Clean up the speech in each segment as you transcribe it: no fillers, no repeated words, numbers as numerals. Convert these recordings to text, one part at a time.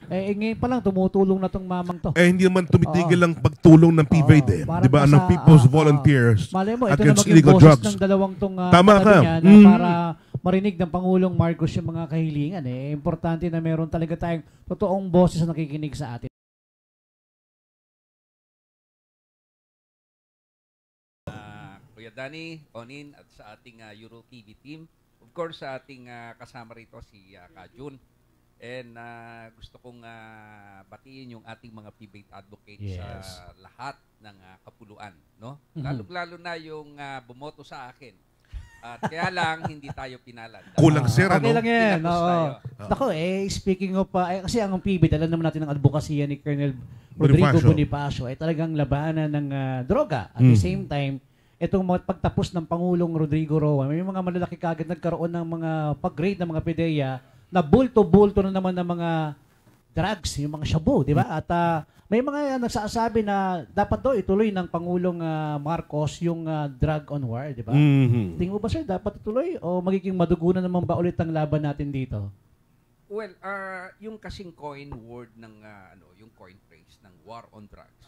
ngayon pa lang tumutulong na tong mamang to. Hindi naman tumitigil ang pagtulong ng PVAID Di ba? Ng People's Volunteers malay mo, ito na Against maging Illegal boses Drugs. ng dalawang tong Tama ka. niya, na para marinig ng Pangulong Marcos yung mga kahilingan. Importante na meron talaga tayong totoong boses na nakikinig sa atin. Kuya Danny, Onin, at sa ating Euro TV team. Of course, sa ating kasama rito si Kajun. And gusto kong batiin yung ating mga PBAID advocates sa lahat ng kapuluan. No? Lalo-lalo na yung bumoto sa akin. At kaya lang, hindi tayo pinalad. Kulang sira, okay no? lang yan. Ako, speaking of, kasi ang PBAID, alam naman natin ang advokasya ni Colonel Rodrigo Bonifacio ay talagang labanan ng droga. At the same time, itong pagtapos ng Pangulong Rodrigo Roa, may mga malalaki kagad nagkaroon ng mga pag-grade ng mga PDEA na bulto-bulto na naman ng mga drugs, yung mga shabu, di ba? At may mga nagsasabi na dapat daw ituloy ng Pangulong Marcos yung drug on war, di ba? Tingin mo ba, sir, dapat ituloy o magiging madugunan naman ba ulit ang laban natin dito? Well, yung kasing coin word ng yung coin phrase ng war on drugs,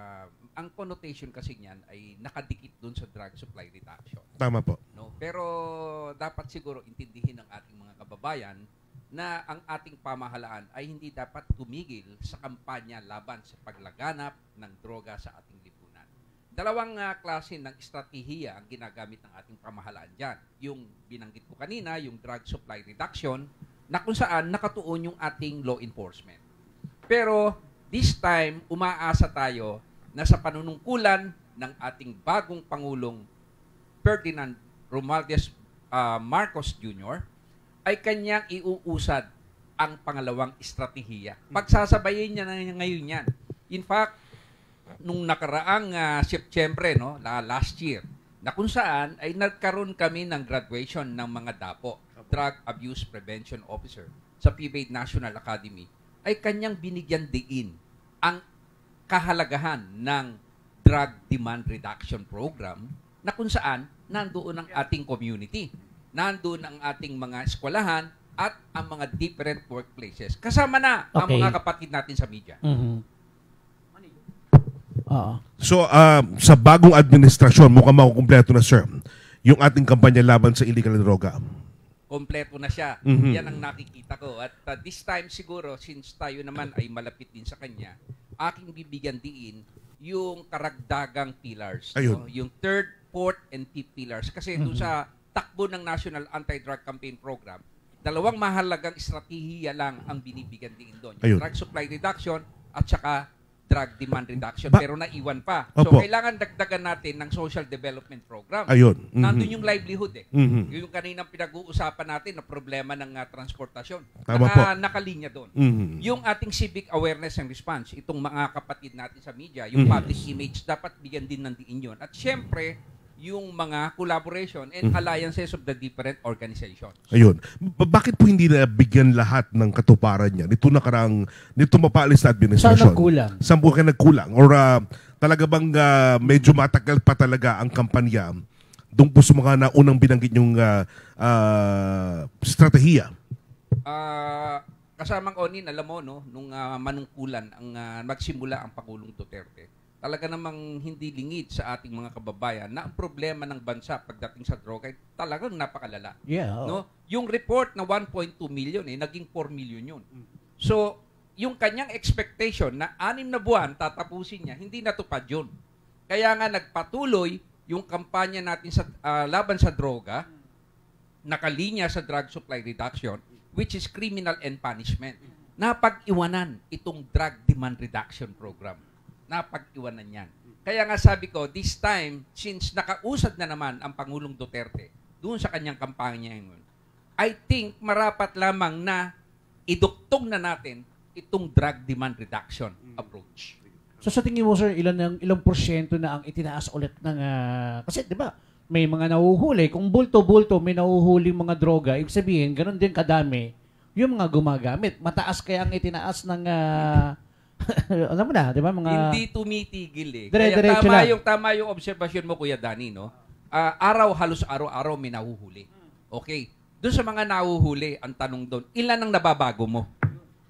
ang connotation kasi niyan ay nakadikit dun sa drug supply reduction. Tama po. No? Pero dapat siguro intindihin ng ating mga kababayan na ang ating pamahalaan ay hindi dapat tumigil sa kampanya laban sa paglaganap ng droga sa ating lipunan. Dalawang klase ng estratehiya ang ginagamit ng ating pamahalaan dyan. Yung binanggit ko kanina, yung drug supply reduction, na kung saan nakatuon yung ating law enforcement. Pero this time, umaasa tayo na sa panunungkulan ng ating bagong Pangulong Ferdinand Romualdez Marcos Jr., ay kanyang iuusad ang pangalawang estratehiya. Pagsasabayin niya na ngayon yan. In fact, nung nakaraang September, last year, na kung saan ay nagkaroon kami ng graduation ng mga DAPO, Drug Abuse Prevention Officer, sa PBAID National Academy, ay kanyang binigyan diin ang kahalagahan ng Drug Demand Reduction Program na kung saan nandoon ang ating community. Nandoon ang ating mga eskwelahan at ang mga different workplaces. Kasama na ang mga kapatid natin sa media. So, sa bagong administrasyon, mukhang makukumpleto na, sir, yung ating kampanya laban sa illegal na droga. Kompleto na siya. Yan ang nakikita ko. At this time siguro, since tayo naman ay malapit din sa kanya, aking bibigyan diin yung karagdagang pillars. No? Yung third, fourth, and fifth pillars. Kasi doon sa takbo ng National Anti-Drug Campaign Program, dalawang mahalagang estratehiya lang ang binibigyan din doon. Yung drug supply reduction at saka drug demand reduction. Pero naiwan pa. So, kailangan dagdagan natin ng social development program. Nandun yung livelihood Yung kaninang pinag-uusapan natin na problema ng transportasyon. Nakalinya doon. Yung ating civic awareness and response, itong mga kapatid natin sa media, yung public image, dapat bigyan din ng diin yun. At syempre, yung mga collaboration and alliances of the different organizations. Bakit po hindi na bigyan lahat ng katuparan niya nito mapaalis na administrasyon? Saan po kayo nagkulang? Or talaga bang medyo matagal pa talaga ang kampanya doon po sa mga naunang binanggit yung strategiya? Kasamang Onin, alam mo, nung manungkulan ang magsimula ang Pangulong Duterte, talaga namang hindi lingid sa ating mga kababayan na ang problema ng bansa pagdating sa droga ay talagang napakalala. Yung report na 1.2 million, naging 4 million yun. So, yung kanyang expectation na 6 na buwan tatapusin niya, hindi natupad yun. Kaya nga nagpatuloy yung kampanya natin sa laban sa droga, nakalinya sa drug supply reduction, which is criminal and punishment. Napag-iwanan itong drug demand reduction program. Napag-iwanan yan. Kaya nga sabi ko, this time, since nakausad na naman ang Pangulong Duterte doon sa kanyang kampanya ngayon, I think marapat lamang na iduktong na natin itong drug demand reduction approach. So sa tingin mo, sir, ilang porsyento na ang itinaas ulit ng... kasi di ba, may mga nahuhuli. Kung bulto-bulto may nahuhuli mga droga, ibig sabihin, ganun din kadami yung mga gumagamit. Mataas kaya ang itinaas ng... alam mo na, di ba? Mga... Hindi tumitigil Kaya tama yung obserbasyon mo, Kuya Danny, halos araw-araw may nahuhuli. Okay. Doon sa mga nahuhuli, ang tanong doon, ilan ang nababago mo?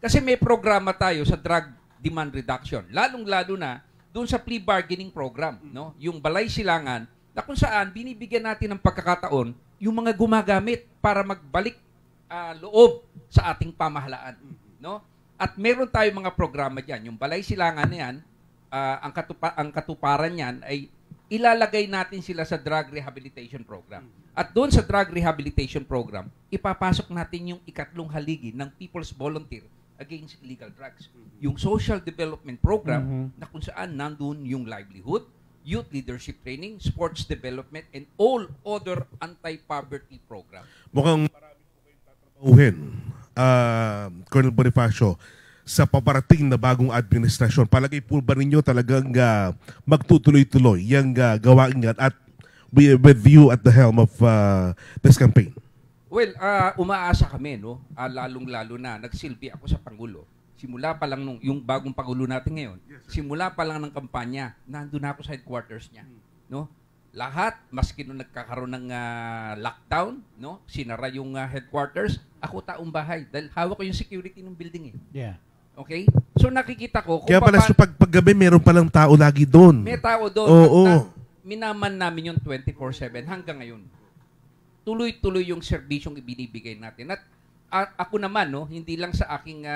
Kasi may programa tayo sa drug demand reduction. Lalong-lalo na doon sa plea bargaining program, no? Yung balay silangan na kung saan binibigyan natin ng pagkakataon yung mga gumagamit para magbalik loob sa ating pamahalaan, no? At meron tayong mga programa diyan. Yung balay silangan na yan, ang katuparan niyan ay ilalagay natin sila sa drug rehabilitation program. At doon sa drug rehabilitation program, ipapasok natin yung ikatlong haligi ng People's Volunteer Against Illegal Drugs. Yung social development program na kung saan nandun yung livelihood, youth leadership training, sports development, and all other anti-poverty program. Mukhang marami po kayong tatrabahuhin, Colonel Bonifacio, sa paparating na bagong administrasyon. Palagay po ba ninyo talagang magtutuloy-tuloy yung gawain yan at with you at the helm of this campaign? Well, umaasa kami, no? Lalong-lalo na nagsilbi ako sa Pangulo. Simula pa lang nung yung bagong Pangulo natin ngayon, simula pa lang ng kampanya, nandun ako sa headquarters niya, no? Lahat, maski nung nagkakaroon ng lockdown, no? Sinara yung headquarters, ako taong bahay dahil hawak ko yung security ng building eh. Yeah. Okay? So nakikita ko kung kaya pala so paggabi meron palang tao lagi doon. May tao doon. Oo. Minaman namin yung 24/7 hanggang ngayon. Tuloy-tuloy yung serbisyong ibinibigay natin. At ako naman, no, hindi lang sa aking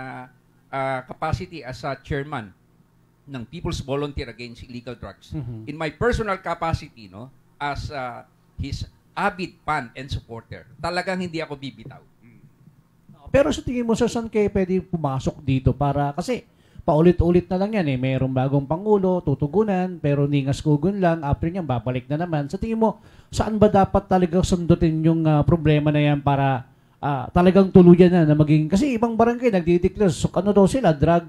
capacity as a chairman ng People's Volunteer Against Illegal Drugs. In my personal capacity, no, as his avid fan and supporter, talagang hindi ako bibitaw. Pero sa tingin mo, sir, saan kayo pwede pumasok dito para, kasi paulit-ulit na lang yan eh. Mayroong bagong Pangulo, tutugunan, pero ningas-kugun lang, after niyan, babalik na naman. Sa tingin mo, saan ba dapat talaga sundutin yung problema na yan para talagang tuluyan na maging, kasi ibang barangay nagdideclare, so ano daw sila,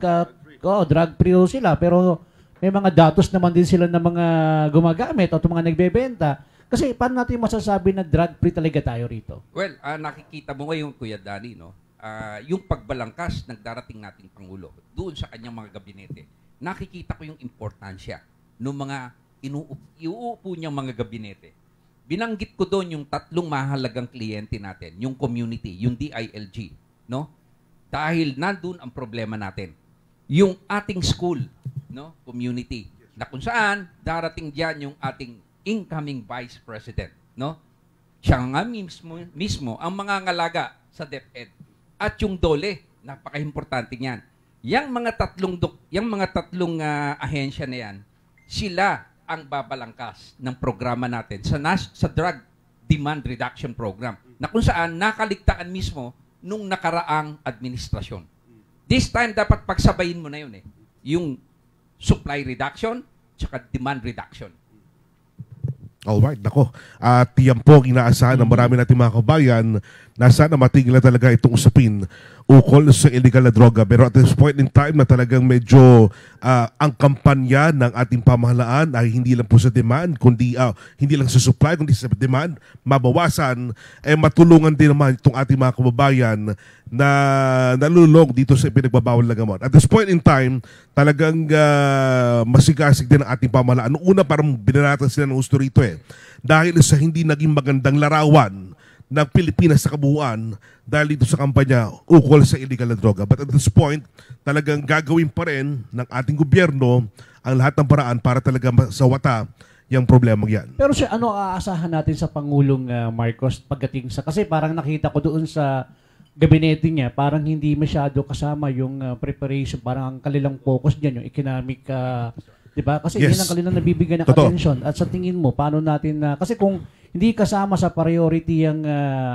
drug free sila, pero may mga datos naman din sila ng mga gumagamit o mga nagbebenta. Kasi paano natin masasabi na drug free talaga tayo rito? Well, nakikita mo ngayon, Kuya Danny, no? Yung pagbalangkas ng darating nating Pangulo doon sa kanyang mga gabinete, nakikita ko yung importansya ng mga iuupo niyang mga gabinete. Binanggit ko doon yung tatlong mahalagang kliyente natin, yung community, yung DILG, no? Dahil nandun ang problema natin. Yung ating school, no, community, na kung saan darating diyan yung ating incoming Vice President, no? Siya nga mismo ang mga ngalaga sa DepEd. At yung DOLE, napaka-importante niyan. Yang mga tatlong ahensya na yan, sila ang babalangkas ng programa natin sa drug demand reduction program na kung saan nakaligtaan mismo nung nakaraang administrasyon. This time, dapat pagsabayin mo na yun eh. Yung supply reduction tsaka demand reduction. Alright, nako. At yan po ang inaasahan ng marami nating mga kabayan na sana matigil na talaga itong usapin ukol sa illegal na droga. Pero at this point in time na talagang medyo ang kampanya ng ating pamahalaan ay hindi lang po sa demand, kundi hindi lang sa supply, kundi sa demand, mabawasan, matulungan din naman itong ating mga kababayan na nalulog dito sa pinagbabawal na gamot. At this point in time, talagang masigasig din ang ating pamahalaan. Noong una parang binaratan sila ng gusto rito dahil sa hindi naging magandang larawan ng Pilipinas sa kabuuan dahil dito sa kampanya ukol sa illegal na droga. But at this point, talagang gagawin pa rin ng ating gobyerno ang lahat ng paraan para talaga sawata yung problema yan. Pero sir, ano aasahan natin sa Pangulong Marcos pagdating sa, kasi parang nakita ko doon sa gabinete niya, parang hindi masyado kasama yung preparation, parang ang kanilang focus diyan yung economic, di ba? Kasi yun ang kanilang nabibigyan ng attention. At sa tingin mo, paano natin kasi kung hindi kasama sa priority yung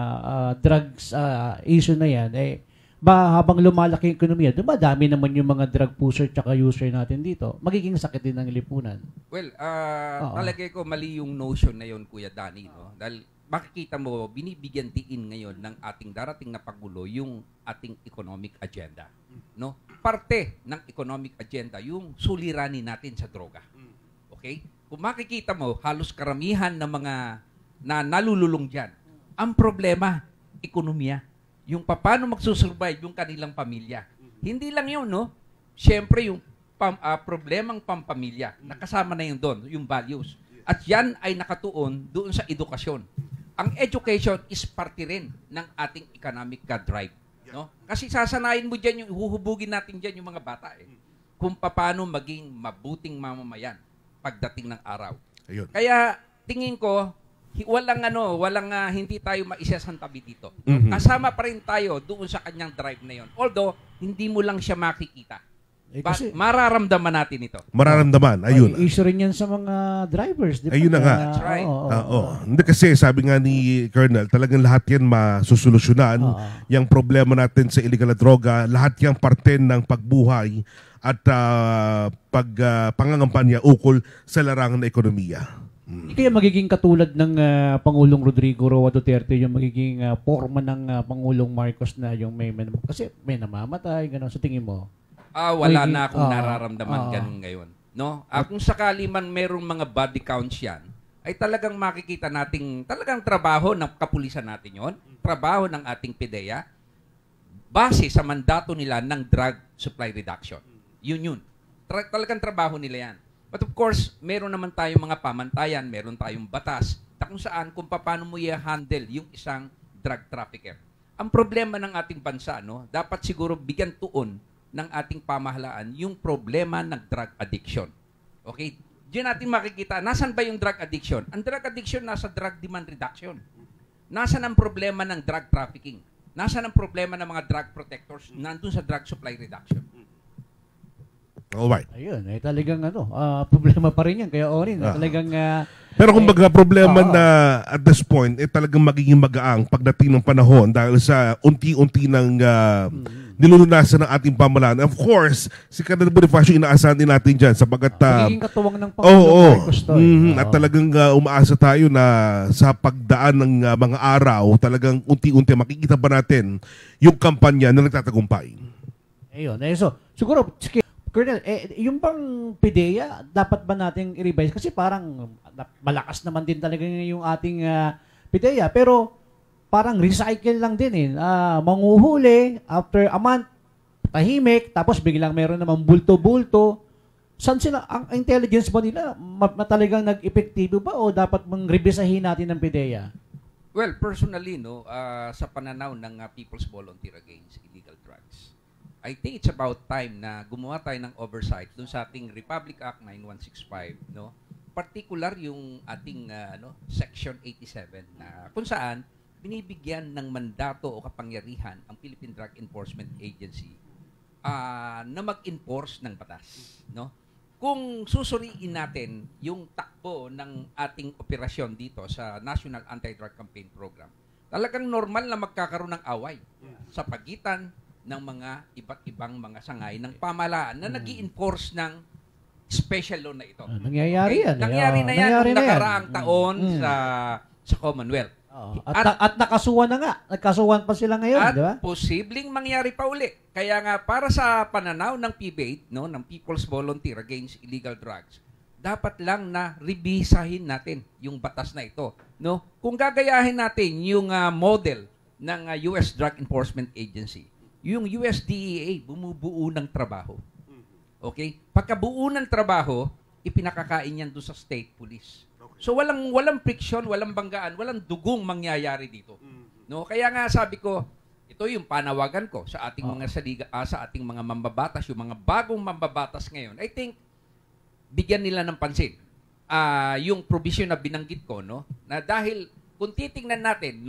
drugs issue na yan, habang lumalaki yung ekonomiya, diba dami naman yung mga drug pusher at user natin dito, magiging sakit din ng lipunan. Well, talagay ko mali yung notion na yun, Kuya Danny, no? Dahil makikita mo, binibigyan diin ngayon ng ating darating na Pangulo yung ating economic agenda. No? Parte ng economic agenda yung suliranin natin sa droga. Okay? Kung makikita mo, halos karamihan ng mga na nalululong dyan. Ang problema, ekonomiya. Yung paano magsusurvive yung kanilang pamilya. Hindi lang yun, no? Siyempre, yung problemang pampamilya, nakasama na yun doon, yung values. At yan ay nakatuon doon sa edukasyon. Ang education is parte rin ng ating economic drive. No? Kasi sasanayin mo diyan yung huhubugin natin diyan yung mga bata kung paano maging mabuting mamamayan pagdating ng araw. Ayun. Kaya tingin ko walang hindi tayo maisasantabi dito. Mhm. Kasama pa rin tayo doon sa kanyang drive na 'yon. Although hindi mo lang siya makikita. Kasi Mararamdaman natin ito. Mararamdaman, ayun. issue rin yan sa mga drivers. Di ba? Ayun na nga. That's right. Hindi kasi sabi nga ni Colonel, talagang lahat yan masusolusyonan. Yung problema natin sa illegal na droga, lahat yung parte ng pagbuhay at pangangampanya ukol sa larangan ng ekonomiya. Hindi kaya magiging katulad ng Pangulong Rodrigo Roa Duterte yung magiging forma ng Pangulong Marcos na yung kasi may namamatay, gano'n. Sa tingin mo? Wala na akong nararamdaman ganun ngayon. No? Kung sakali man merong mga body counts yan, ay talagang makikita nating talagang trabaho ng kapulisan natin yon, trabaho ng ating PIDEA, base sa mandato nila ng drug supply reduction. Yun. Talagang trabaho nila yan. But of course, meron naman tayong mga pamantayan, meron tayong batas, kung saan kung paano mo i-handle yung isang drug trafficker. Ang problema ng ating bansa, dapat siguro bigyan tuon ng ating pamahalaan yung problema ng drug addiction. Okay? Diyan natin makikita, nasan ba yung drug addiction? Ang drug addiction nasa drug demand reduction. Nasaan ang problema ng drug trafficking? Nasaan ang problema ng mga drug protectors? Nandun sa drug supply reduction. Alright. Ayun, talagang problema pa rin yan. Kaya talagang... Pero kumbaga problema na at this point, talagang magiging magaang pagdating ng panahon dahil sa unti-unti ng nilulunasan ng ating pamahalaan. Of course, si Colonel Bonifacio inaasahan din natin dyan sapagat... magiging katuwang ng Pangulong Marcos to. At talagang umaasa tayo na sa pagdaan ng mga araw, talagang unti-unti makikita ba natin yung kampanya na nagtatagumpay. Ayun. So, siguro, Colonel, yung bang PIDEA, dapat ba nating i-revise? Kasi parang malakas naman din talaga yung ating PIDEA. Pero parang recycle lang din manguhuli, after a month, tahimik, tapos biglang meron namang bulto-bulto. Saan sila, ang intelligence ba nila, talagang nag-epektibo ba o dapat mang revisahin natin ng PIDEA? Well, personally, sa pananaw ng People's Volunteer Against Illegal Drugs, I think it's about time na gumawa tayo ng oversight dun sa ating Republic Act 9165, particular yung ating Section 87 na kung saan binibigyan ng mandato o kapangyarihan ang Philippine Drug Enforcement Agency na mag-enforce ng batas, Kung susuriin natin yung takbo ng ating operasyon dito sa National Anti-Drug Campaign Program, talagang normal na magkakaroon ng away sa pagitan ng mga iba't ibang mga sangay ng pamahalaan na nag-i-enforce ng special law na ito. Nangyayari yan. Nangyari na yan noong nakaraang taon sa Commonwealth. At nakasuhan na nga. Nagkasuhan pa sila ngayon, di ba? At posibleng mangyari pa uli. Kaya nga, para sa pananaw ng PBAID, ng People's Volunteer Against Illegal Drugs, dapat lang na revisahin natin yung batas na ito. Kung gagayahin natin yung model ng US Drug Enforcement Agency, yung USDEA bumubuo ng trabaho. Okay? Pagkabuo ng trabaho, ipinakakain yan doon sa state police. So walang friction, walang banggaan, walang dugong mangyayari dito. Kaya nga sabi ko, ito yung panawagan ko sa ating mga sa ating mga mambabatas, yung mga bagong mambabatas ngayon. I think bigyan nila ng pansin yung provision na binanggit ko, na dahil kung titingnan natin,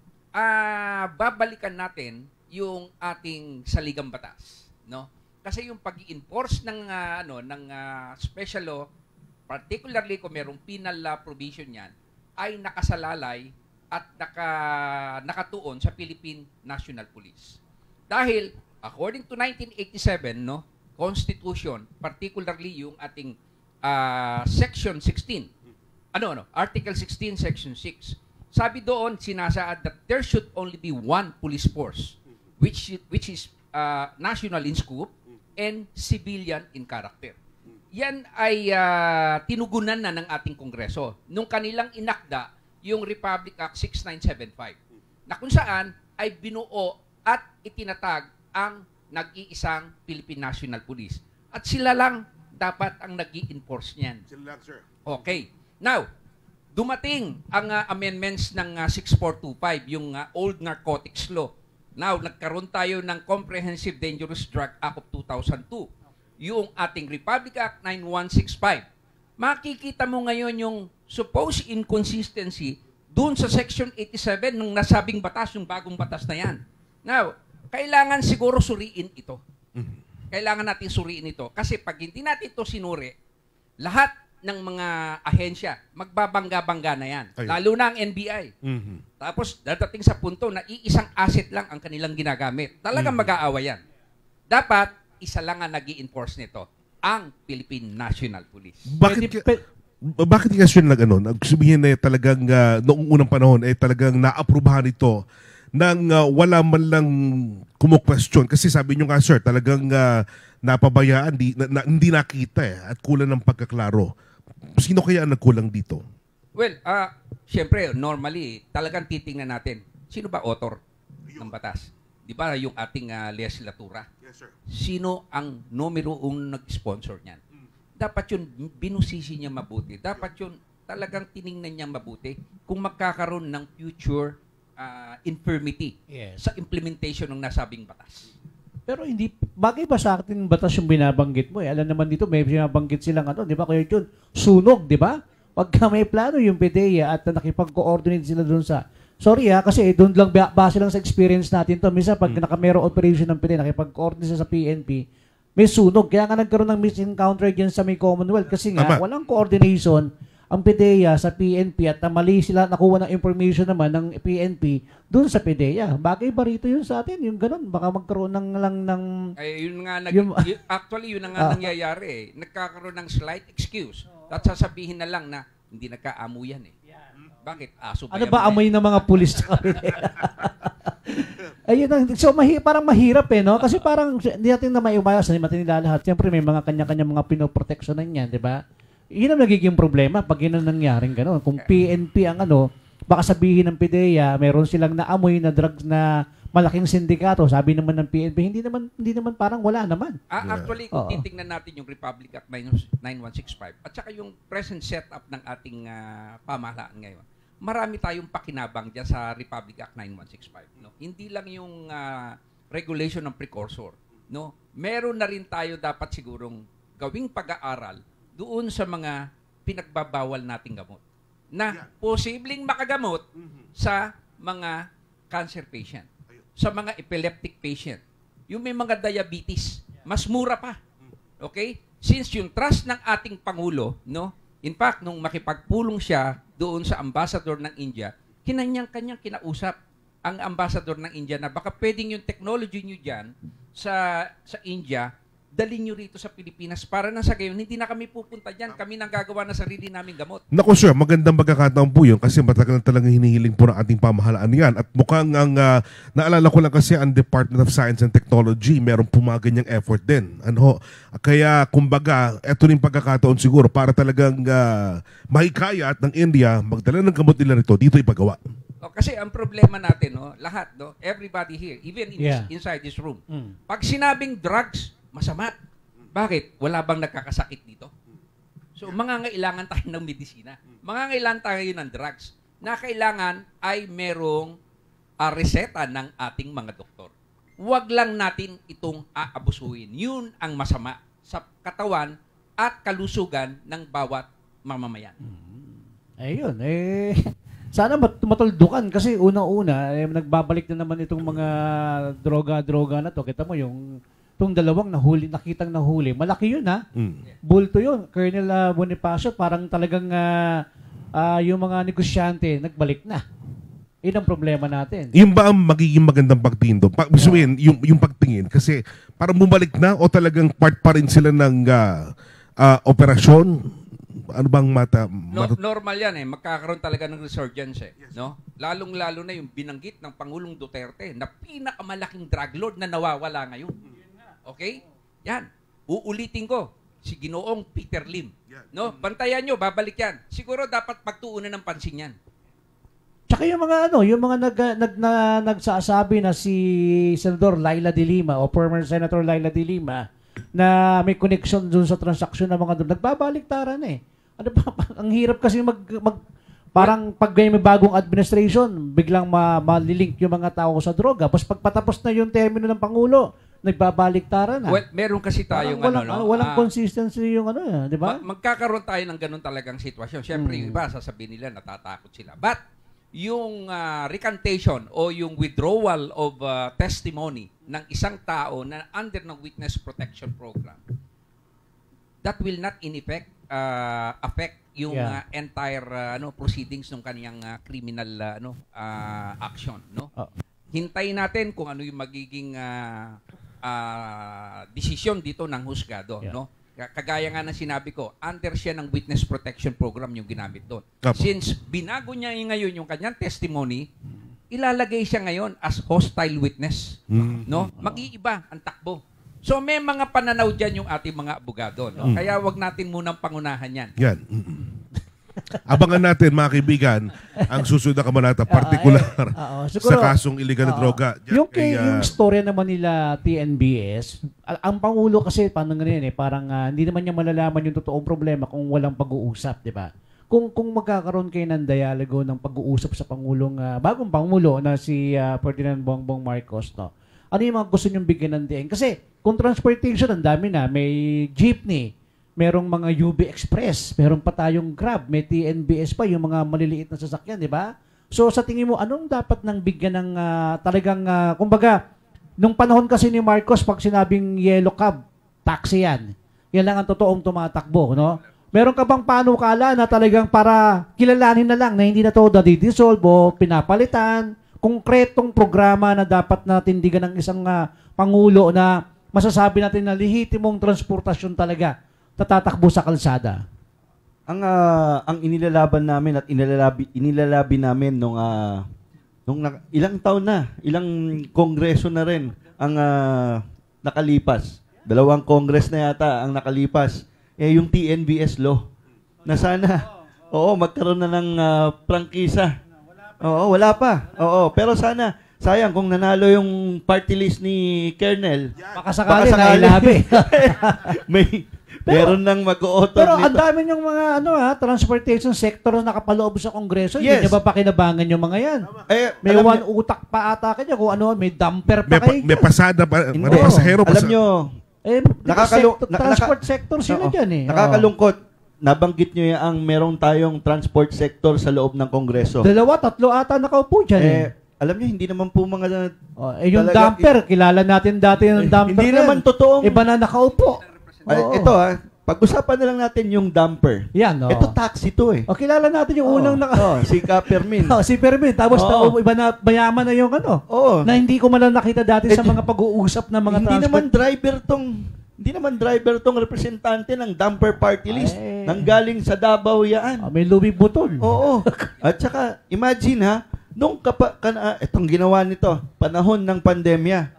babalikan natin yung ating saligang batas, Kasi yung pag-i-enforce ng special law, particularly kung merong penal law provision yan, ay nakasalalay at nakatuon sa Philippine National Police. Dahil according to 1987, Constitution, particularly yung ating Section 16, Article 16, Section 6, sabi doon, sinasaad that there should only be one police force, which is national in scope and civilian in character. Yan ay tinugunan na ng ating Kongreso nung kanilang inakda yung Republic Act 6975 na kung saan ay binuo at itinatag ang nag-iisang Philippine National Police. At sila lang dapat ang nag-i-enforce niyan. Sila lang, sir. Okay. Now, dumating ang amendments ng 6425, yung Old Narcotics Law. Now, nagkaroon tayo ng Comprehensive Dangerous Drug Act of 2002. Yung ating Republic Act 9165. Makikita mo ngayon yung supposed inconsistency doon sa Section 87 ng nasabing batas, yung bagong batas na yan. Now, kailangan siguro suriin ito. Kailangan natin suriin ito. Kasi pag hindi natin ito sinuri, lahat ng mga ahensya, magbabangga-bangga na yan. Ayun. Lalo na ang NBI. Tapos, dadating sa punto na iisang asset lang ang kanilang ginagamit. Talagang mag-aawa yan. Dapat, isa lang ang nag-i-enforce nito, ang Philippine National Police. Bakit kasi sabihin na talagang noong unang panahon talagang naaprubahan ito nang wala man lang kumu-question? Kasi sabi nyo nga, sir, talagang napabayaan, hindi nakita at kulang ng pagkaklaro. Sino kaya ang nagkulang dito? Well, syempre, normally, talagang titingnan natin, sino ba author ng batas? Di ba yung ating legislatura? Yes, sir. Sino ang numero nag-sponsor niyan? Dapat yun, binusisi niya mabuti. Dapat yun, talagang tiningnan niya mabuti kung magkakaroon ng future infirmity sa implementation ng nasabing batas. Pero hindi, bagay ba sa atin batas yung binabanggit mo? Alam naman dito, may binabanggit silang di ba, Kuya Jun? Sunog, di ba? Pagka may plano yung PDEA at nakipag-coordinate sila doon sa... Sorry kasi doon lang, base lang sa experience natin to. Minsan pag nakamerong operation ng PDEA, nakipag-coordinate sila sa PNP, may sunog. Kaya nga nagkaroon ng misencounter dyan sa may Commonwealth. Kasi nga, walang coordination ang PDEA sa PNP at mali sila nakuha ng information naman ng PNP doon sa PDEA. Bagay ba rito yun sa atin? Yung ganun, baka magkaroon ng... Ay, yun nga, actually, yun nga nangyayari. Nagkakaroon ng slight excuse. At sasabihin na lang na hindi nagkaamo yan Bakit? Aso ba ano ba amoy ng mga pulis sa Ayun, so parang mahirap no? Kasi parang hindi natin na maiumayos, hindi natin nila lahat. Siyempre may mga kanya-kanya mga pinoproteksyonan yan, di ba? Yun ang nagiging problema pag yun ang nangyaring gano'n. Kung PNP ang baka sabihin ng PDEA, meron silang naamoy na drugs na malaking sindikato. Sabi naman ng PNP, hindi naman parang wala naman. Actually, kung titingnan natin yung Republic Act 9165 at saka yung present setup ng ating pamahalaan ngayon, marami tayong pakinabang dyan sa Republic Act 9165. No? Hindi lang yung regulation ng precursor. No? Meron na rin tayo dapat sigurong gawing pag-aaral doon sa mga pinagbabawal nating gamot na posibleng makagamot sa mga cancer patient, sa mga epileptic patient, yung may mga diabetes, mas mura pa. Okay? Since yung trust ng ating Pangulo, no? In fact, nung makipagpulong siya doon sa ambassador ng India, kanyang kinausap ang ambassador ng India na baka pwedeng yung technology nyo dyan sa India, dalhin nyo rito sa Pilipinas para na sa gayon, hindi na kami pupunta dyan. Kami nang gagawa na sarili naming gamot. Naku sir, magandang pagkakataon po yun kasi matagal na talagang hinihiling po ng ating pamahalaan yan. At mukhang naalala ko lang kasi ang Department of Science and Technology, meron po mga ganyang effort din. Kaya kumbaga, eto rin pagkakataon siguro para talagang mahikayat ng India, magdala ng gamot nila nito, dito ipagawa. Kasi ang problema natin, lahat, everybody here, even inside this room, pag sinabing drugs, masama. Bakit? Wala bang nagkakasakit dito? So, mangangailangan tayo ng medisina. Mangangailangan tayo ng drugs na kailangan ay merong reseta ng ating mga doktor. Huwag lang natin itong aabusuhin. Yun ang masama sa katawan at kalusugan ng bawat mamamayan. Ayun, sana matuldukan kasi unang-una, nagbabalik na naman itong mga droga-droga na to. Kita mo itong dalawang nakitang nahuli. Malaki yun Bulto yun. Colonel Bonifacio, parang talagang yung mga negosyante nagbalik na. Yun ang problema natin. Yung ba ang magiging magandang pagtingin doon? Yung pagtingin, kasi parang bumalik na o talagang part pa rin sila ng operasyon? Ano bang normal yan magkakaroon talaga ng resurgence no? Lalong-lalo na yung binanggit ng Pangulong Duterte na pinakamalaking drug lord na nawawala ngayon. Okay? Yan. Uulitin ko. Si Ginoong Peter Lim. No? Bantayan nyo, babalik yan. Siguro dapat pagtuunan ng pansin yan. Tsaka yung mga nagsasabi na si Senador Laila de Lima o former Senator Laila de Lima na may connection dun sa transaksyon ng mga doon, nagbabaliktaran Ano ba? Ang hirap kasi Parang pag may bagong administration, biglang malilink yung mga tao sa droga. Tapos pagpatapos na yung termino ng Pangulo, nagbabaliktaran na. Well, meron kasi tayong walang consistency yung di ba? Magkakaroon tayo ng ganun talagang sitwasyon. Siyempre, yung iba, sasabihin nila, natatakot sila. But, yung recantation o yung withdrawal of testimony ng isang tao na under ng Witness Protection Program, that will not in effect affect yung entire proceedings ng kaniyang criminal action, no? Hintayin natin kung ano yung magiging desisyon dito ng husgado, no? Kagaya nga ng sinabi ko, under siya ng Witness Protection Program yung ginamit doon. Since binago niya ngayon yung kanyang testimony, ilalagay siya ngayon as hostile witness, no? Mag-iiba ang takbo. So may mga pananaw dyan yung ating mga abogado, no? Kaya wag natin munang pangunahan yan. Yan. Abangan natin, mga kaibigan, ang susunod na kabanata, particular sa kasong iligal na droga. Yung storya naman nila TNBS, ang Pangulo kasi, paano ganyan parang hindi naman niya malalaman yung totoong problema kung walang pag-uusap, di ba? Kung magkakaroon kayo ng dialogo ng pag-uusap sa Pangulong, bagong Pangulo na si Ferdinand Bongbong Marcos, no? Ano yung mga gusto niyong bigyan ng diin? Kasi kung transportation, ang dami na. May jeepney, merong mga UB Express, meron pa tayong Grab, may TNBS pa, yung mga maliliit na sasakyan, di ba? So sa tingin mo, anong dapat nang bigyan ng talagang, kumbaga, nung panahon kasi ni Marcos, pag sinabing yellow cab, taxi yan. Yan lang ang totoong tumatakbo, no? Meron ka bang panukala na talagang para kilalanin na lang na hindi na to nadidissolve o pinapalitan? Konkretong programa na dapat na tindigan ng isang Pangulo na masasabi natin na lehitimong transportasyon talaga tatakbo sa kalsada. Ang inilalaban namin at inilalabi namin nung ilang taon na, ilang kongreso na rin ang nakalipas. 2 kongres na yata ang nakalipas. Yung TNBS law na sana magkaroon na ng prangkisa. Wala pa. Pero sana, sayang kung nanalo yung party list ni Kernel. Baka sakali na ilabi. Meron nang mag-o-author Pero ang dami yung mga transportation sector na nakapaloob sa Kongreso. Yes. Hindi nyo ba pakinabangan yung mga yan? May one utak pa ata kanya kung may dumper pa kayo. May pasada pa. Pasahero pa. Alam nyo, transport sector sila dyan Nakakalungkot. Nabanggit nyo ang merong tayong transport sector sa loob ng Kongreso. 2, 3 ata nakaupo dyan Alam nyo, hindi naman po mga... yung dumper, kilala natin dati yung dumper. Hindi naman totoong... Iba na nakaupo. Ito pag-usapan na lang natin yung dumper. Yan, Ito taxi to kilala natin yung unang si Capermin. Si Permin. Tapos iba na, mayaman na yung na hindi ko man nakita dati sa mga pag-uusap ng mga transport. Hindi naman driver tong representante ng dumper party list. Nanggaling sa Davao yan. May Louis Vuitton. Oo. At saka, imagine nung itong ginawa nito, panahon ng pandemya,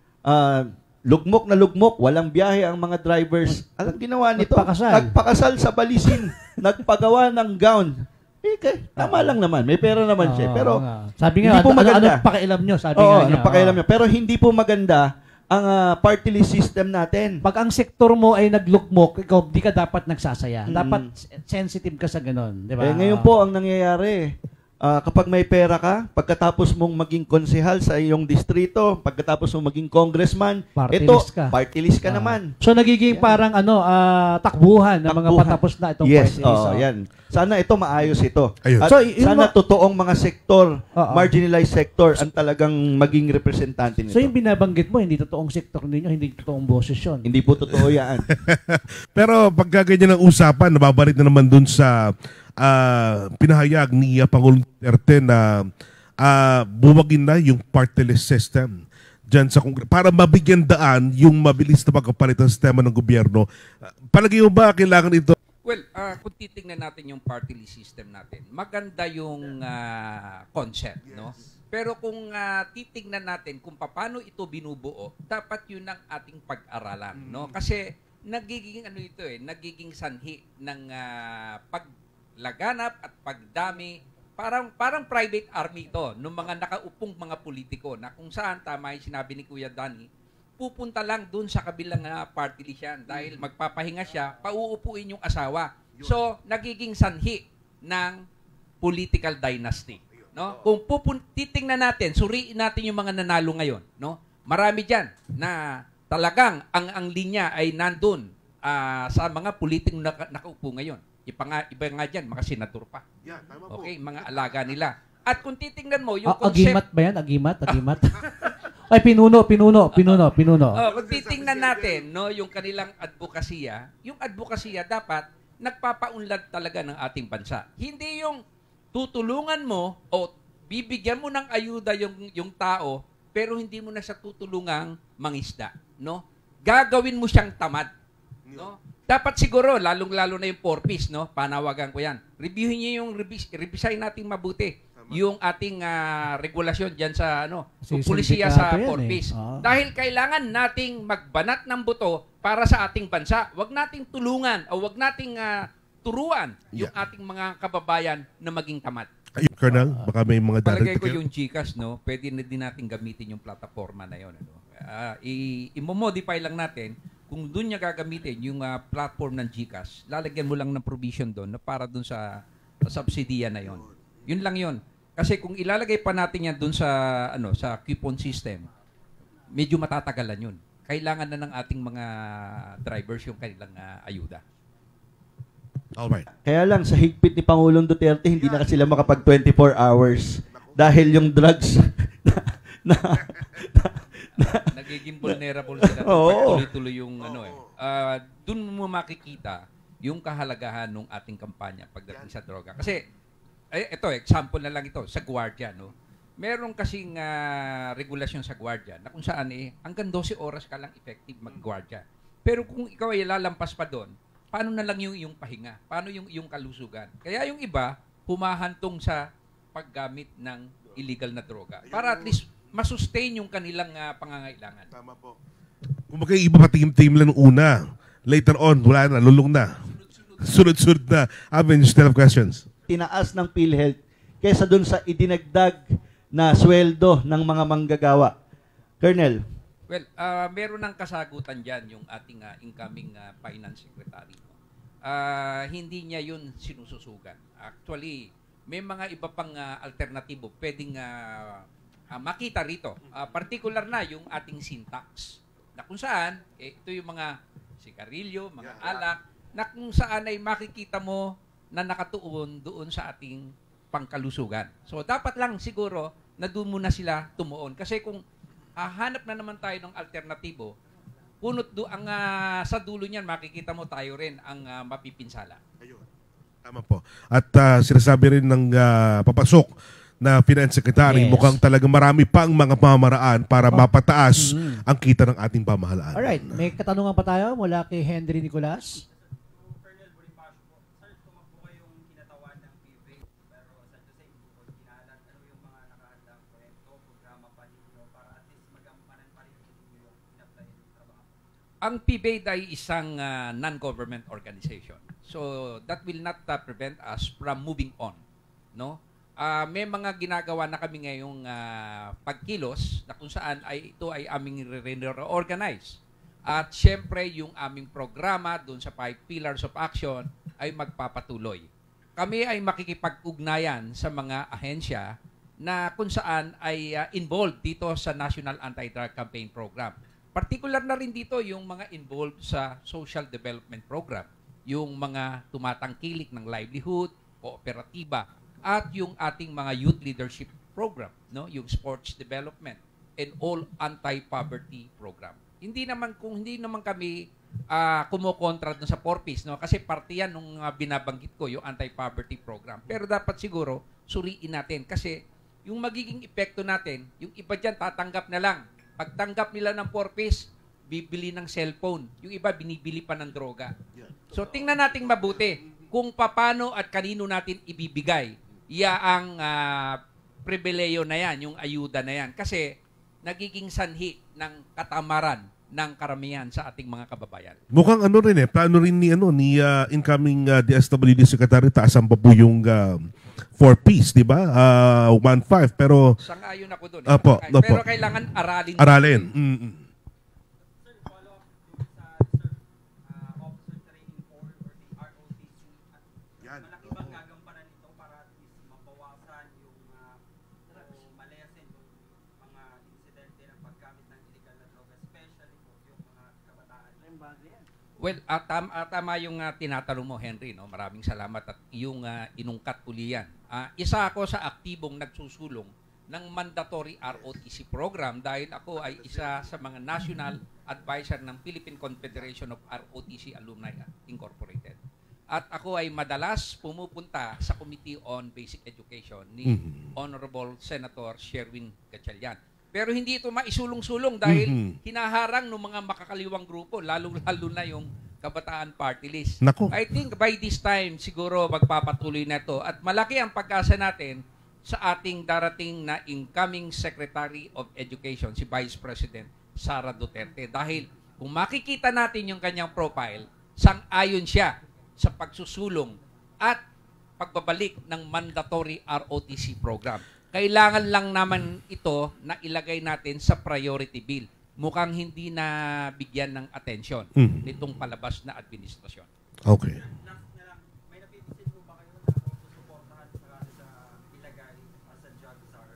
lugmok na lugmok, walang biyahe ang mga drivers. Alam ginawa nito? Nagpakasal sa balisin. Nagpagawa ng gown. Tama lang naman. May pera naman siya. Pero, sabi nga, ano pakialam nyo? Sabi nga niya. Pakialam nyo. Pero hindi po maganda ang party list system natin. Pag ang sektor mo ay naglukmok, ikaw di ka dapat nagsasaya. Dapat sensitive ka sa ganun, di ba? Ngayon po ang nangyayari, kapag may pera ka, pagkatapos mong maging konsehal sa iyong distrito, pagkatapos mong maging congressman, party list ka naman. So nagiging parang takbuhan ng mga patapos na itong party list. Yan. Sana ito maayos ito. Ayun. At sana totoong mga sektor, marginalized sector, ang talagang maging representante nito. So yung binabanggit mo, hindi totoong sektor ninyo, hindi totoong boses yun. Hindi po totoo yan. Pero pagka ganyan ang usapan, nababalik na naman dun sa pinahayag ni Pangulong Duterte na buwagin na yung party list system dyan sa Kongreso para mabigyan daan yung mabilis na pagkapalit ng sistema ng gobyerno. Palagi mo ba kailangan ito? Well, kung titingnan natin yung party list system natin, maganda yung concept, no? Pero kung titingnan natin kung paano ito binubuo, dapat yun ang ating pag-aralan, no? Kasi nagiging nagiging sanhi ng paglaganap at pagdami, parang private army to ng mga nakaupong mga politiko na kung saan tama yung sinabi ni Kuya Danny, pupunta lang dun sa kabilang party list yan dahil magpapahinga siya, pauupuin yung asawa. So, nagiging sanhi ng political dynasty. No? Kung titingnan natin, suriin natin yung mga nanalo ngayon, no? Marami diyan na talagang ang linya ay nandun sa mga politing nakaupo ngayon. Iba nga diyan, mga senador pa. Okay, mga alaga nila. At kung titingnan mo yung Agimat ba yan? Agimat? Ay, pinuno. Kung titingnan natin, no, yung kanilang advokasya, yung advokasya dapat nagpapaunlad talaga ng ating bansa. Hindi yung tutulungan mo o bibigyan mo ng ayuda yung tao, pero hindi mo na siya tutulungang mangisda, no? Gagawin mo siyang tamad, no? Dapat siguro, lalong-lalo na yung 4Ps, no? Panawagan ko yan. Reviewin niyo yung, revisayin natin mabuti yung ating regulasyon dyan sa, pulisiya sa 4Ps. Dahil kailangan nating magbanat ng buto para sa ating bansa. Huwag nating tulungan o huwag nating turuan yung ating mga kababayan na maging tamad. Ayun, Colonel, baka may mga palagay ko yung GCash, no? Pwede na din natin gamitin yung plataforma na yun. I-modify lang natin. Kung doon niya gagamitin yung platform ng GCash, lalagyan mo lang ng provision doon na para doon sa subsidiya na yon. Yun lang yon. Kasi kung ilalagay pa natin yan doon sa sa coupon system, medyo matatagalan yun. Kailangan na ng ating mga drivers yung kanilang ayuda. Alright. Kaya lang sa higpit ni Pangulong Duterte, hindi na sila makapag 24 hours dahil yung drugs nagiging vulnerable sila. Tuloy-tuloy yung doon mo makikita yung kahalagahan ng ating kampanya pagdating sa droga. Kasi ito, example na lang ito sa gwardiya, no. Meron kasing regulasyon sa gwardiya na kung saan hanggang 12 oras ka lang effective mag-gwardiya. Pero kung ikaw ay lalampas pa doon, paano na lang yung pahinga? Paano yung kalusugan? Kaya yung iba, humahantong sa paggamit ng illegal na droga para at least masustain yung kanilang pangangailangan. Tama po. Kung iba pa team lang una, later on, wala na, lulong na. Sunod-sunod na. Alvin, you still have questions? Tinaas ng PhilHealth kaysa dun sa idinagdag na sweldo ng mga manggagawa. Colonel. Well, meron ng kasagutan dyan yung ating incoming finance secretary. Hindi niya yun sinususugan. Actually, may mga iba pang alternatibo pwedeng makita rito. Particular na yung ating syntax. Na kung saan, ito yung mga sigarilyo, mga alak, na kung saan ay makikita mo na nakatuon doon sa ating pangkalusugan. So, dapat lang siguro na doon muna sila tumuon. Kasi kung hahanap na naman tayo ng alternatibo, sa dulo niyan, makikita mo tayo rin ang mapipinsala. Ayun. Tama po. At sinasabi rin ng papasok na Finance Secretary, mukhang talaga marami pang mga pamamaraan para mapataas ang kita ng ating pamahalaan. Alright, may katanungan pa tayo mula kay Henry Nicolas. Ang PBAID ay isang non-government organization. So that will not prevent us from moving on, no? May mga ginagawa na kami ngayong pagkilos na kung saan ito ay aming re-organize. At syempre yung aming programa doon sa 5 pillars of action ay magpapatuloy. Kami ay makikipag-ugnayan sa mga ahensya na kung saan ay involved dito sa National Anti-Drug Campaign Program. Particular na rin dito yung mga involved sa Social Development Program, yung mga tumatangkilik ng livelihood, kooperatiba, at yung ating mga youth leadership program, no, yung sports development, and all anti-poverty program. Hindi naman kami kumokontra dun sa 4Ps, no, kasi parte yan nung binabanggit ko, yung anti-poverty program. Pero dapat siguro suriin natin kasi yung magiging epekto natin, yung iba dyan tatanggap na lang. Pagtanggap nila ng 4Ps, bibili ng cellphone. Yung iba, binibili pa ng droga. So, tingnan natin mabuti kung paano at kanino natin ibibigay ang pribileyo na yan, yung ayuda na yan. Kasi, nagiging sanhi ng katamaran ng karamihan sa ating mga kababayan. Mukhang plano rin ni incoming DSWD Secretary, taasan pa po yung 4Ps, di ba? 1.5, pero sang-ayon ako doon. Pero kailangan aralin. Aralin. Sir, follow up sa officer training board or the ROTC. Malaki bang gagampanan ito para at least Well, tama yung tinatanong mo, Henry. No? Maraming salamat at yung inungkat uli yan. Isa ako sa aktibong nagsusulong ng mandatory ROTC program dahil ako ay isa sa mga national advisor ng Philippine Confederation of ROTC Alumni Incorporated. At ako ay madalas pumupunta sa Committee on Basic Education ni Honorable Senator Sherwin Gatchalian. Pero hindi ito maisulong-sulong dahil hinaharang ng mga makakaliwang grupo, lalo-lalo na yung Kabataan Party List. Nako. I think by this time, siguro magpapatuloy na ito. At malaki ang pagkasa natin sa ating darating na incoming Secretary of Education, si Vice President Sara Duterte. Dahil kung makikita natin yung kanyang profile, sang-ayon siya sa pagsusulong at pagbabalik ng mandatory ROTC program. Kailangan lang naman ito na ilagay natin sa priority bill. Mukhang hindi na bigyan ng atensyon nitong palabas na administrasyon. Okay. May napipisin po ba kayo na susuportahan sa ilagay as a drug czar?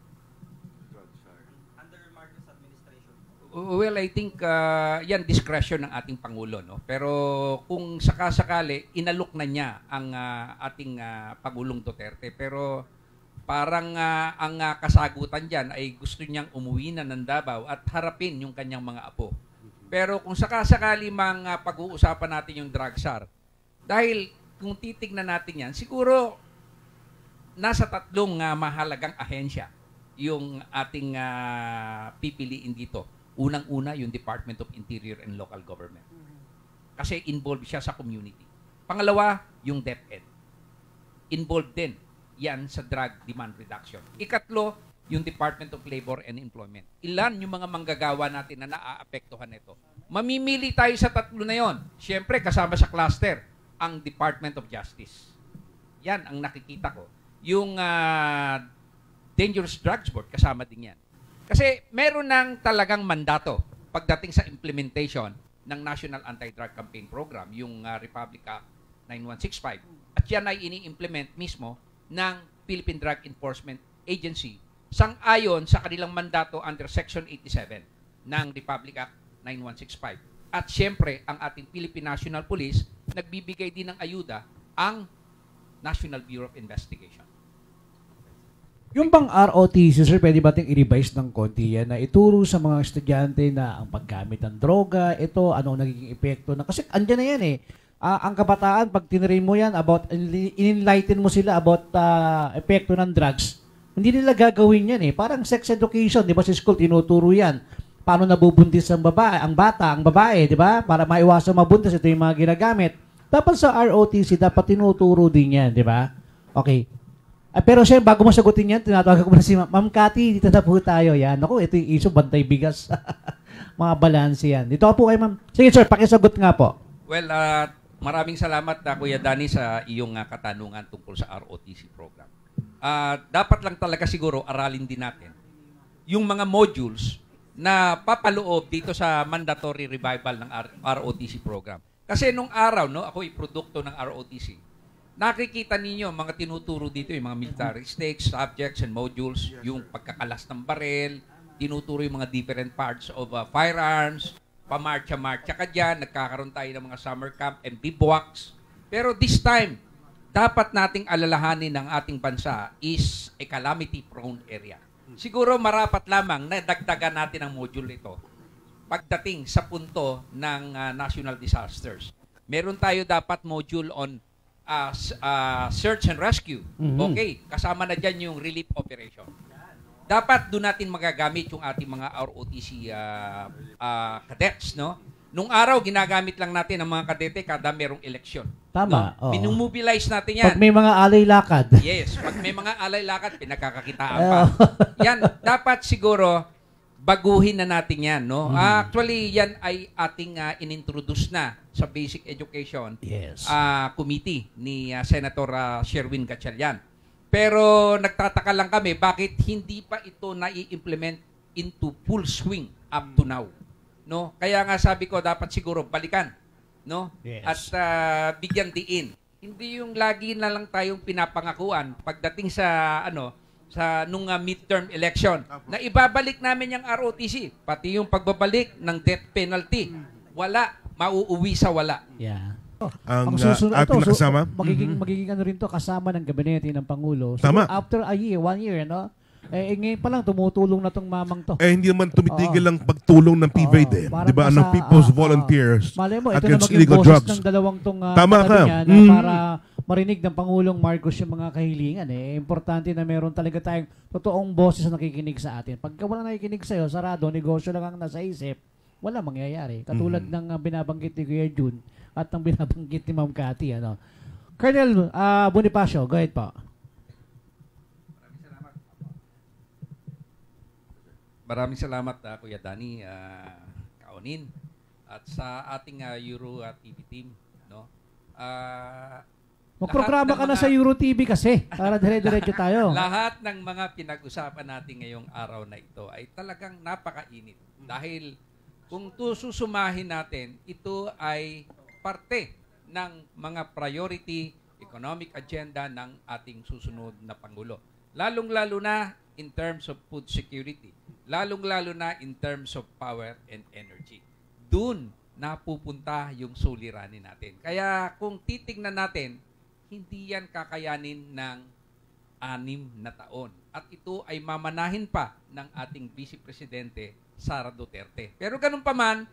Under Marcos administration? Well, I think yan discretion ng ating Pangulo. No? Pero kung sakasakali, inalok na niya ang ating Pangulong Duterte. Pero parang ang kasagutan dyan ay gusto niyang umuwi na ng Davao at harapin yung kanyang mga apo. Pero kung sakasakali mang pag-uusapan natin yung drug czar, dahil kung titignan natin yan, siguro nasa tatlong mahalagang ahensya yung ating pipiliin dito. Unang-una, yung Department of Interior and Local Government. Kasi involved siya sa community. Pangalawa, yung DepEd. Involved din yan sa drug demand reduction. Ikatlo, yung Department of Labor and Employment. Ilan yung mga manggagawa natin na naaapektuhan nito? Mamimili tayo sa tatlo na yon. Siyempre, kasama sa cluster, ang Department of Justice. Yan ang nakikita ko. Yung Dangerous Drugs Board, kasama din yan. Kasi meron ng talagang mandato pagdating sa implementation ng National Anti-Drug Campaign Program, yung Republic Act 9165. At yan ay ini-implement mismo ng Philippine Drug Enforcement Agency sang-ayon sa kanilang mandato under Section 87 ng Republic Act 9165. At siyempre, ang ating Philippine National Police, nagbibigay din ng ayuda ang National Bureau of Investigation. Yung bang ROTC, sir, pwede ba ating i-revise ng konti yan na ituro sa mga estudyante na ang paggamit ng droga, ito, ano nagiging epekto na. Kasi andyan na yan eh. Ang kabataan, pag tinrain mo yan, in-enlighten mo sila about epekto ng drugs, hindi nila gagawin yan eh. Parang sex education, di ba sa school, tinuturo yan. Paano nabubuntis ang babae, di ba? Para maiwasan mabuntis, ito yung mga ginagamit. Dapat sa ROTC, dapat tinuturo din yan, di ba? Okay. Pero siya, bago mo sagutin yan, tinatawagan ko muna si Ma'am Cathy, dito na po tayo. Yan. Ako, ito yung issue, bantay bigas. Mga balanse yan. Dito po kay Ma'am. Sige sir, pakisagot nga po. Well, maraming salamat Kuya Danny sa iyong katanungan tungkol sa ROTC program. Dapat lang talaga siguro aralin din natin yung mga modules na papaloob dito sa mandatory revival ng ROTC program. Kasi nung araw, no, ako ay produkto ng ROTC. Nakikita ninyo mga tinuturo dito yung mga military stakes, subjects and modules, yung pagkakalas ng baril, tinuturo yung mga different parts of firearms, pamarcha-marcha ka dyan, nagkakaroon tayo ng mga summer camp and bivouacs. Pero this time, dapat nating alalahanin ng ating bansa is a calamity-prone area. Siguro marapat lamang na dagdagan natin ang module ito pagdating sa punto ng national disasters. Meron tayo dapat module on search and rescue. Okay, kasama na dyan yung relief operation. Dapat doon natin magagamit yung ating mga ROTC cadets, no? Nung araw, ginagamit lang natin ang mga kadete kada merong eleksyon. Tama. No? Binumobilize natin yan. Pag may mga alay lakad. Yes, pag may mga alay lakad, pinagkakakitaan pa. Yan, dapat siguro baguhin na natin yan, no? Actually, yan ay ating inintroduce na sa Basic Education Committee ni Senator Sherwin Gatchalian. Pero nagtataka lang kami bakit hindi pa ito na-implement into full swing up to now. No? Kaya nga sabi ko dapat siguro balikan, no? Yes. At bigyan diin. Hindi yung lagi na lang tayong pinapangakuan pagdating sa nung midterm election na ibabalik namin yung ROTC, pati yung pagbabalik ng death penalty. Wala. mauuwi sa wala. Yeah. Ang susunod, ating nakasama. Magiging ano rin to, kasama ng gabinete ng Pangulo. So, Tama. after a year, 1 year, no? Ngayon pa lang, tumutulong na tong mamang to. Hindi naman tumitigil ang pagtulong ng PVAID eh. Di ba? Ng People's Volunteers malay mo, ito na Against maging Illegal boses Drugs. ng dalawang tong Tama ka. niya, na para marinig ng Pangulong Marcos yung mga kahilingan. Importante na meron talaga tayong totoong boses na nakikinig sa atin. Pagka wala nakikinig sa'yo, sarado, negosyo lang ang nasa isip, wala mangyayari. Katulad ng binabanggit ni Kuya Jun at ng binabanggit ni Ma'am Cathy. Ano. Colonel Bonifacio, go ahead po. Maraming salamat, Kuya Danny, Kaonin, at sa ating Euro TV team. No? Magprograma ka na sa Euro TV kasi para dire-diretso tayo. Lahat ng mga pinag-usapan natin ngayong araw na ito ay talagang napakainit. Dahil kung susumahin natin, ito ay parte ng mga priority economic agenda ng ating susunod na Pangulo. Lalong-lalo na in terms of food security. Lalong-lalo na in terms of power and energy. Doon napupunta yung suliranin natin. Kaya kung titignan natin, hindi yan kakayanin ng 6 na taon. At ito ay mamanahin pa ng ating Vice Presidente Sara Duterte. Pero ganun pa man,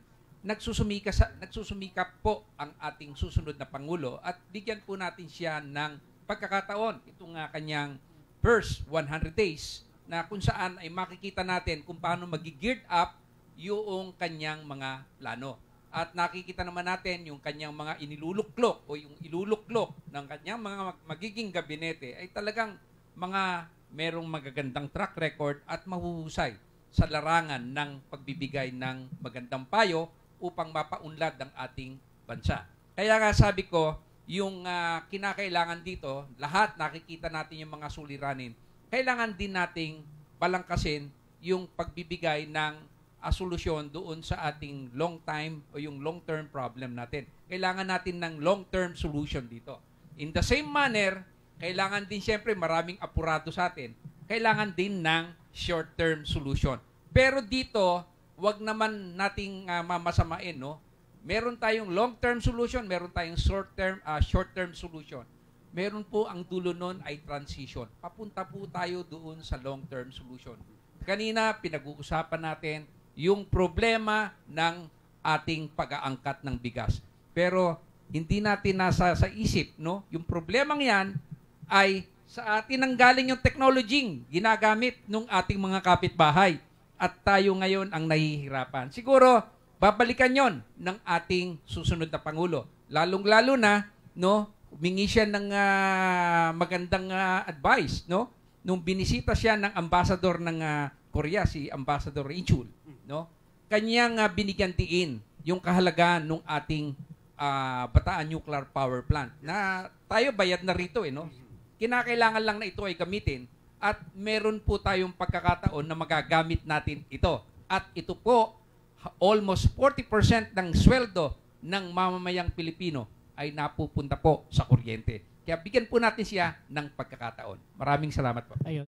nagsusumikap po ang ating susunod na Pangulo at bigyan po natin siya ng pagkakataon. Itong kanyang first 100 days na kung saan ay makikita natin kung paano mag-geared up yung kanyang mga plano. At nakikita naman natin yung kanyang mga iniluluklok o yung iluluklok ng kanyang mga magiging gabinete ay talagang mga merong magagandang track record at mahuhusay sa larangan ng pagbibigay ng magandang payo upang mapaunlad ang ating bansa. Kaya nga sabi ko, yung kinakailangan dito, lahat nakikita natin yung mga suliranin, kailangan din nating balangkasin yung pagbibigay ng solusyon doon sa ating long time o yung long-term problem natin. Kailangan natin ng long-term solution dito. In the same manner, kailangan din siyempre maraming apurado sa atin. Kailangan din ng short-term solution. Pero dito, wag naman nating mamasamain, no? Meron tayong long-term solution, meron tayong short-term solution. Meron po ang dulo nun ay transition. Papunta po tayo doon sa long-term solution. Kanina, pinag-uusapan natin yung problema ng ating pag-aangkat ng bigas. Pero hindi natin nasa sa isip, no? Yung problemang yan ay sa atin ang galing yung technology ginagamit ng ating mga kapitbahay. At tayo ngayon ang nahihirapan. Siguro, babalikan yon ng ating susunod na Pangulo. Lalong-lalo na, no, humingi siya ng magandang advice, no? Nung binisita siya ng ambassador ng Korea, si Ambassador Ri Chul, no? Kanyang binigyan tiin yung kahalagaan ng ating Bataan Nuclear Power Plant na tayo bayad na rito, no? Kinakailangan lang na ito ay gamitin at meron po tayong pagkakataon na magagamit natin ito. At ito po, almost 40% ng sweldo ng mamamayang Pilipino ay napupunta po sa kuryente. Kaya bigyan po natin siya ng pagkakataon. Maraming salamat po. Ayun.